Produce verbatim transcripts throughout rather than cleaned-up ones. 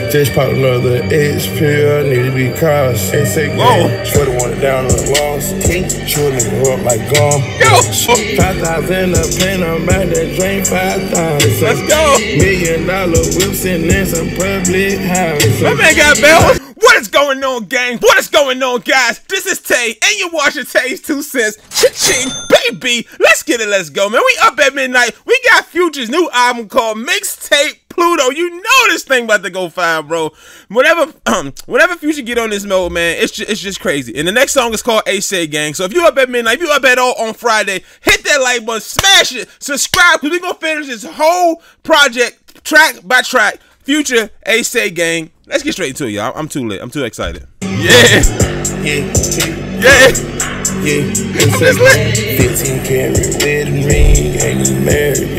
Just popped another X pill, need to be cautious. Whoa. Shorty wanted down on the loss. Shorty nigga up like gum. Go. Five thousand up, paying on back that drain five thousand. Let's go. Million dollar whips and then some public houses. My man got bells. What is going on, gang? What is going on, guys? This is Tay, and you're watching Tay's Two Cents. Cha-ching, baby. Let's get it. Let's go, man. We up at midnight. We got Future's new album called Mixtape Pluto. You know this thing about to go fine, bro. Whenever, um, whenever Future get on this mode, man, it's just, it's just crazy. And the next song is called A Say Gang. So if you up at midnight, if you up at all on Friday, hit that like button, smash it, subscribe, because we gonna finish this whole project track by track. Future, A Say Gang. Let's get straight into it, y'all. I'm too lit. I'm too excited. Yeah. Yeah. Yeah. Yeah. fifteen karat wedding ring, ain't even married.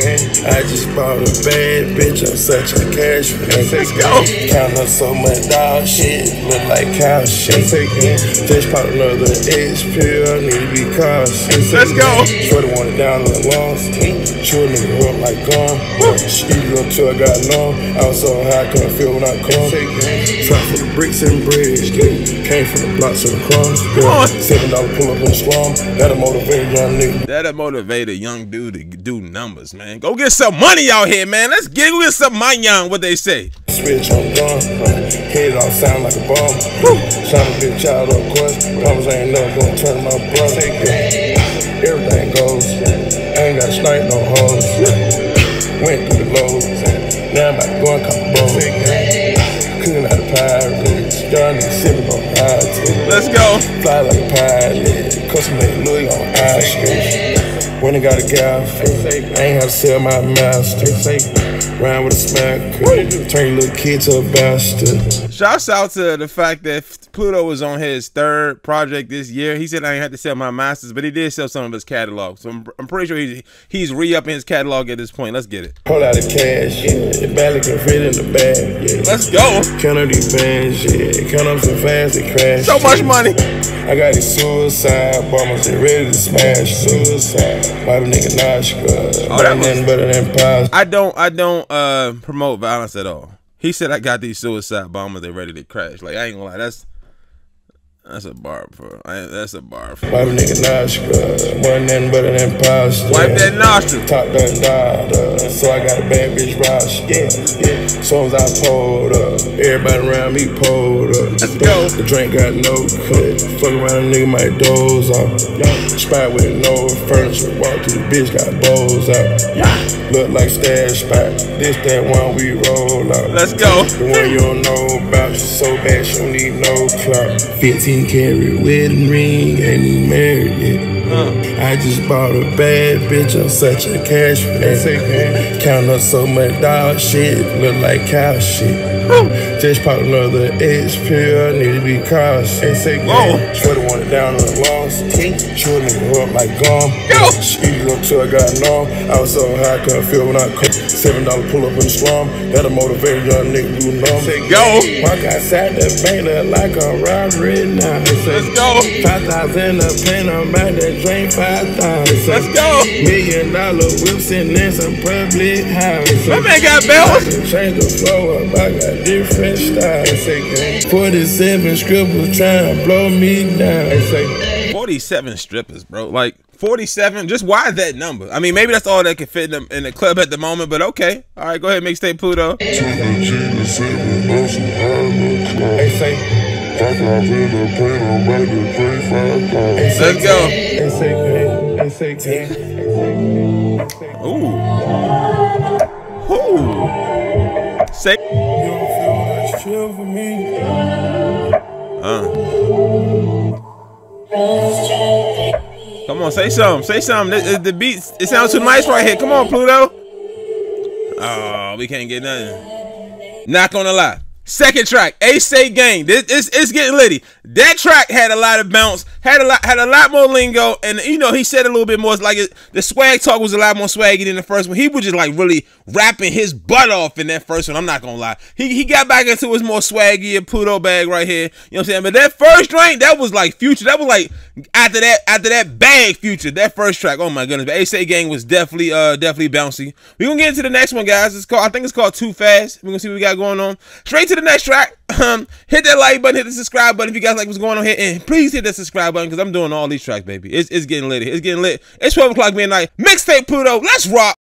I just bought a bad bitch, I'm such a cash man. Let's go. Count up so much dog shit, look like cow shit. Just bought another X pill, need to be cautious. Let's go. Shorty wanted down on the loss. Shorty nigga up like gum. She up till I got numb. I was so high, I couldn't feel when I come. Trap for the bricks and bricks. Came from the blocks of the crumbs. Seven dollar pull up in the slum. That'll motivate a young nigga. That'll motivate a young dude to do numbers, man. Go get some money out here, man. Let's get, get some money on what they say. Switch on gun. Head all sound like a bomb. Trying to be a child, of course. Promise I ain't never gonna turn my brother. Everything goes. I ain't got snipe no hoes. Went through the lows. Now I'm about to go and come both. Cooking out the pirates. Y'all niggas sipping on high. Let's go. Fly like a pilot. Custom made Louis on ice cream. When I got a guy, I ain't have to sell my master. Round with a smack, turn your little kid to a bastard. Shouts out to the fact that Pluto was on his third project this year. He said I ain't had to sell my masters, but he did sell some of his catalog. So I'm, I'm pretty sure he's, he's re-upping his catalog at this point. Let's get it. Pull out the cash, yeah. The barely can fit in the bag, yeah. Let's go. Count up these bands, yeah. Count up so fast they crash. So much money. I got these suicide bombers, they ready to smash. Suicide. Why the nigga Noshka? Oh, that was, nothing better than positive. I don't, I don't uh, promote violence at all. He said I got these suicide bombers, they ready to crash. Like, I ain't gonna lie, that's that's a bar, bro. I ain't, that's a bar. Why the nigga Noshka? Wasn't nothing better than positive. Wipe that nostril. Top done died, uh, so I got a bad bitch roster. Yeah, yeah. Soon as I pulled up, everybody around me pulled up. Let's go. The drink got no cut. Fuck around a nigga might doze off. Spot with no furniture. Walk through the bitch, got bowls out. Look like stash spot. This that one we roll out. Let's go. The one you don't know about. She's so bad she don't need no clout. fifteen karat wedding ring, ain't even married yet. Uh. I just bought a bad bitch, I'm such a cash man. Count up so much dog shit, look like cow shit. Woo. Just popped another X pill, need to be cautious. Shorty wanted down on the loss. Shorty nigga up like gum. Go. She up till I got numb. I was so high, I couldn't feel when I come. Seven dollar pull up in the slum. That'll motivate a young nigga do numb. Go. Walk outside the bank look like a robbery now. Let's go. Five thousand up, paying on back that drain five thousand. Let's go. Million dollar whips and then some public houses. My man got bells. Change the flow up, I got different styles. forty-seven strippers trying to blow me down. forty-seven strippers, bro. Like forty-seven. Just why that number? I mean, maybe that's all that can fit in the, in the club at the moment. But okay. All right, go ahead, Mixtape Pluto. Let's go. Ooh. Ooh. Say. Uh. Come on, say something. Say something. The, the beat, it sounds too nice right here. Come on, Pluto. Oh, we can't get nothing. Not gonna lie. Second track, A Say Gang. This it's, it's getting litty. That track had a lot of bounce. had a lot had a lot more lingo, and you know he said a little bit more. It's like it, the swag talk was a lot more swaggy than the first one. He was just like really rapping his butt off in that first one. I'm not gonna lie. He he got back into his more swaggy Pluto bag right here. You know what I'm saying? But that first drink, that was like Future. That was like after that after that bag Future. That first track. Oh my goodness. But Ace Gang was definitely uh definitely bouncy. We gonna get into the next one, guys. It's called I think it's called Too Fast. We're gonna see what we got going on. Straight to the next track. Um, hit that like button, hit the subscribe button if you guys like what's going on here, and please hit that subscribe button because I'm doing all these tracks, baby. It's it's getting lit. It's getting lit. It's twelve o'clock midnight. Mixtape Pluto. Let's rock.